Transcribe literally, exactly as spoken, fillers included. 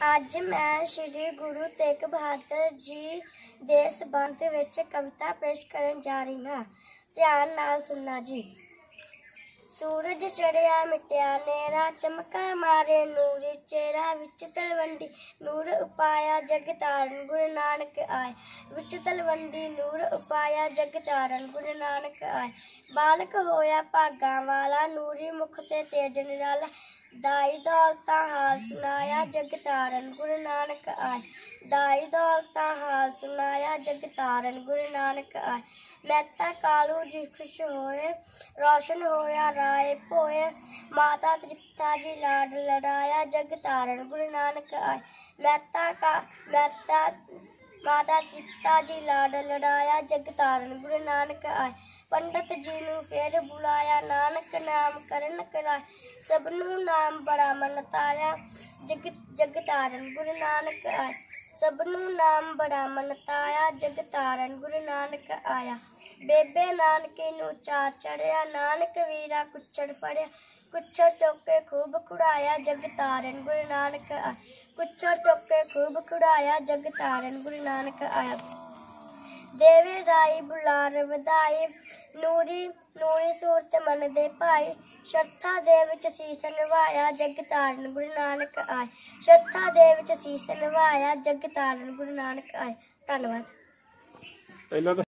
ਅੱਜ ਮੈਂ ਸ਼੍ਰੀ ਗੁਰੂ ਤੇਗ ਬਹਾਦਰ ਜੀ ਦੇ ਸੰਬੰਧ ਵਿੱਚ ਕਵਿਤਾ ਪੇਸ਼ ਕਰਨ ਜਾ ਰਹੀ ਹਾਂ। ਧਿਆਨ ਨਾਲ ਸੁਣਨਾ ਜੀ। सूरज चढ़िया मिटिया नेरा चमका मारे नूरी चेहरा विच तलवंडी नूर उपाया जग तारन गुरु नानक आए विच तलवंडी नूर उपाया जग तारन गुरु नानक आए बालक होया भागा वाला नूरी मुख ते तेज निराला दाई दौलता हाल सुनाया जग तारन गुरु नानक आए दाई दौलता हाल सुनाया जग तारन गुरु नानक आए मेहता कालू जी खुश होए रोशन होया राय पोए माता तृप्ता जी लाड लड़ाया जग तारन गुरु नानक आए मेहता का मेहता माता तृप्ता जी लाड लड़ाया जग तारन गुरु नानक आए पंडित जी नू फेर बुलाया नानक नाम करन कराए सबनू नाम बड़ा मनताया जग जग तारन गुरु नानक आए सबनू नाम बड़ा मनताया जग तारन गुरु नानक आया बेबे नानके नू चा चढ़िया नानक वीरा कुचड़ फड़िया कुचड़ चौके खूब खुड़ाया जग तारन गुरु नानक आया कुचड़ चौके खूब खुड़ाया जग तारन गुरु नानक आया देवे राई बुलार वधाई नूरी नूरी सूरत मन दे भाई शर्था दे विच सीस नवाया जग तारन गुरु नानक आए शर्था दे विच सीस नवाया जग तारन गुरु नानक आए। धन्यवाद।